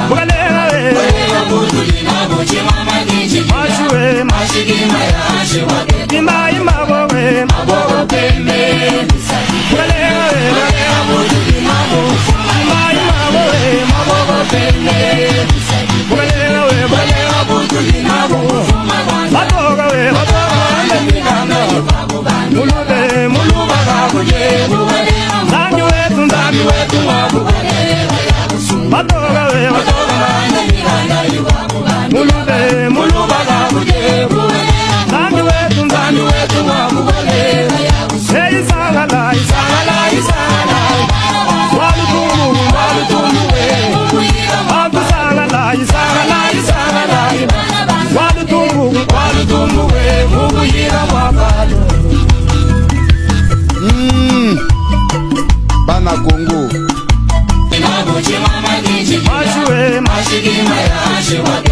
bugalela we butulina buchima magiji mashuwe mashigima ya shiwa imba imba bowe mabogo pembe bugalela we butulina imba imba bowe mabogo pembe bugalela we butulina batoga we muluba kakuje nzambi wetu batoga we muluba kakuje nzambi wetu isangala walutundu we isangala walutundu we mubuyira mwapalo Bana Congo mashuwe mashigima ya shiwa